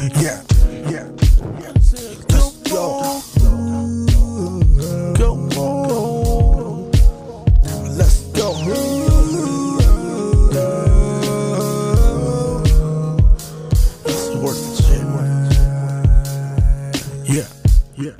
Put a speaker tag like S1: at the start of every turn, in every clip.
S1: Yeah, yeah, yeah. Let's go. Come on. Let's go. Let's work the shit, man. Yeah, yeah.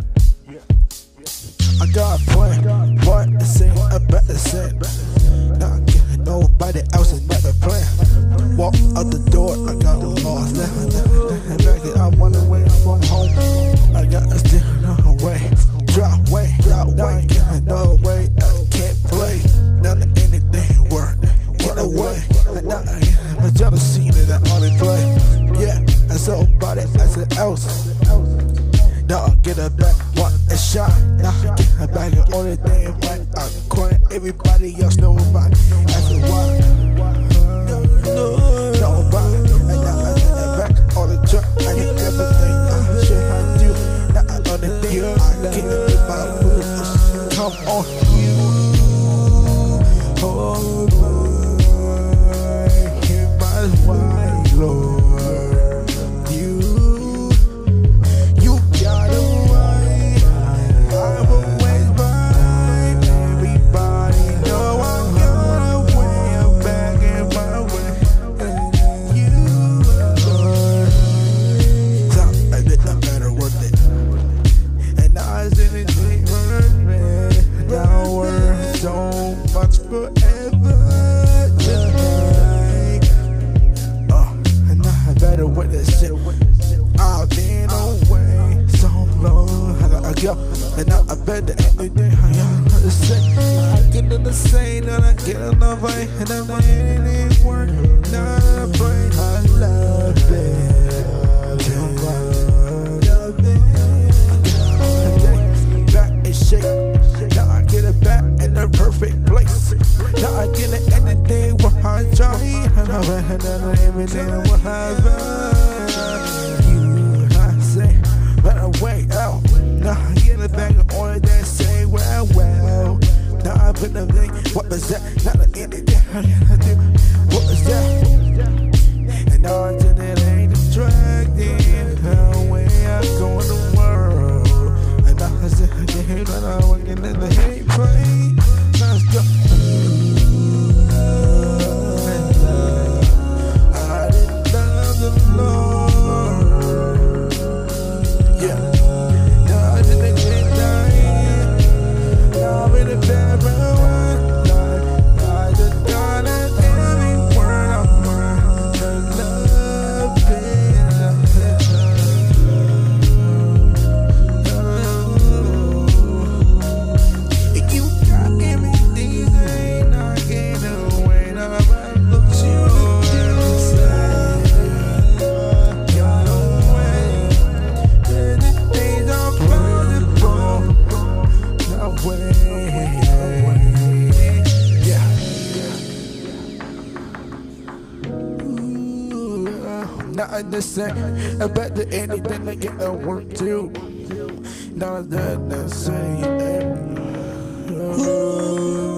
S1: I got a plan, what to say, I better say. Not getting nobody else another plan. Walk out the door, I got the lost. I wanna wait from home. I got to steal away, drop away, not getting no way. I can't play, none of anything work. Get away, not my jealousy that I only play. Yeah, and somebody else. Now I get it back, what a shot. Now I get it back, the only thing right. I'm crying, everybody else know about it. That's why. Nobody, and now I get it back, all the truck, I get everything I should have do. Now I know the thing, I get it my moves. Come on, you. Oh, boy, hear my white Lord. So much forever, and I better with this shit. I've been away so long, I gotta go, and now I better everything I gotta say. I get in the same, and I get in the way, and I'm not any work, not afraid. I love it. Back and shake. Now I get it back in the perfect place. Now I get it anything what I try. And I went and everything what happened. You, I say, better wait out. Now I get it back and only they say, well. Now I put the thing, what was that? Not anything I gotta do. What was that? And now I did it ain't attractive. The way I go in the world. And now I said, again, when I'm working in the hate play. Let's go. I didn't love the Lord. Yeah. Now I didn't get dying. Now I'm in a bad run. I just got it every word I'm worth. Love it. Not the same, I bet that anything I get to work too. Not the same.